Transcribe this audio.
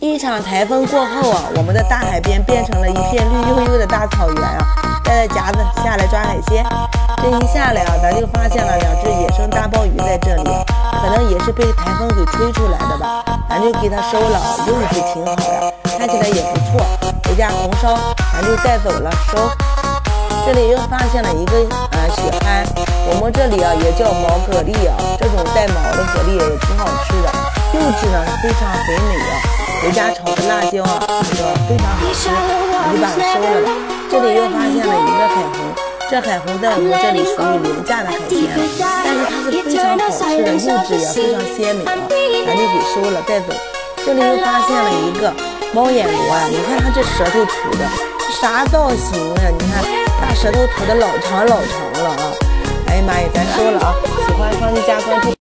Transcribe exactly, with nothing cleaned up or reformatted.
一场台风过后啊，我们的大海边变成了一片绿油油的大草原啊！带着夹子下来抓海鲜，这一下来啊，咱就发现了两只野生大鲍鱼在这里，可能也是被台风给吹出来的吧。咱就给它收了，用处挺好呀，看起来也不错。回家红烧，咱就带走了收。这里又发现了一个呃雪蛤，我们这里啊也叫毛蛤蜊啊，这种带毛的蛤蜊也挺好吃的，肉质呢非常肥美啊。回家炒的辣椒啊，这个非常好吃，我就把它收了吧。这里又发现了一个海虹，这海虹在我们这里属于廉价的海鲜，但是它是非常好吃的，肉质也非常鲜美啊，咱就给收了带走。这里又发现了一个猫眼螺啊，你看它这舌头涂的啥造型啊？你看大舌头涂的老长老长了啊！哎呀妈呀，咱收了啊！喜欢双击加关注。